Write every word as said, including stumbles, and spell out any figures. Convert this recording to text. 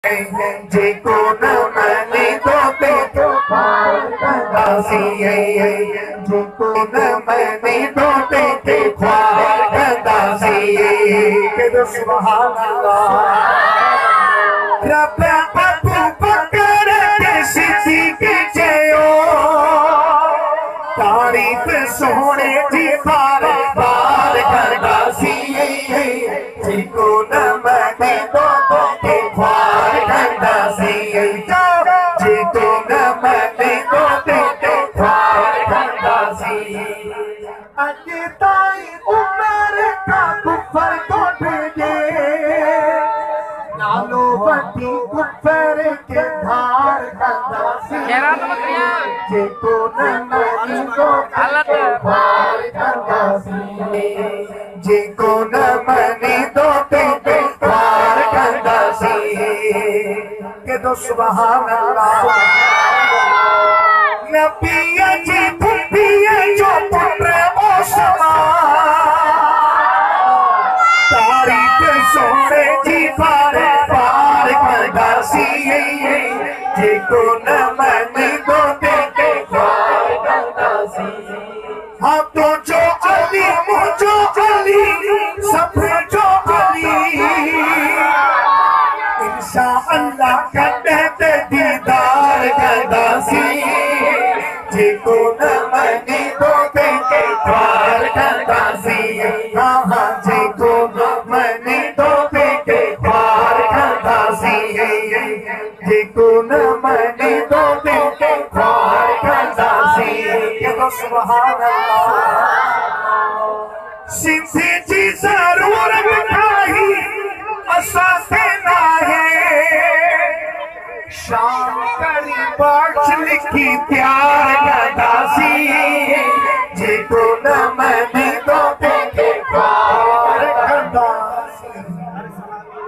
जेको न मने तो ते तो पार कंदासी जेको न मने तो ते ते पार कंदासी के सुभान अल्लाह रब अबू बकर के सिद्दीक़ चयो तारीफ सोने जी बार बार कंदासी जेको न मने तो ते पार कंदासी जेको न मने तो ते पार कंदासी अॼु ताईं उमर का कुफर को भेजे नालो वठी कुफर के धार कंदासी जेको न मने तो ते पार कंदासी जेको न मने तो ते पार कंदासी के दो सुभान अल्लाह नबी जी पुपी जो पुत्र ओसमा तारीफ सोने जी पार पार कंदासी जेको न मने तो ते पार कंदासी हाँ तो जो अली मुझो अली सब जो अली इंशाअल्लाह कदे दीदार कंदासी जेको न मने तो ते पार कंदासी हाँ हाँ जेको न मने तो ते पार कंदासी जेको न मने तो ते पार कंदासी के सुभान अल्लाह सिंधी जी ज़रूरत काई असां से नाहे शाम करी बाच लिखी प्यार कंदासी जेको न मने तो ते पार कंदासी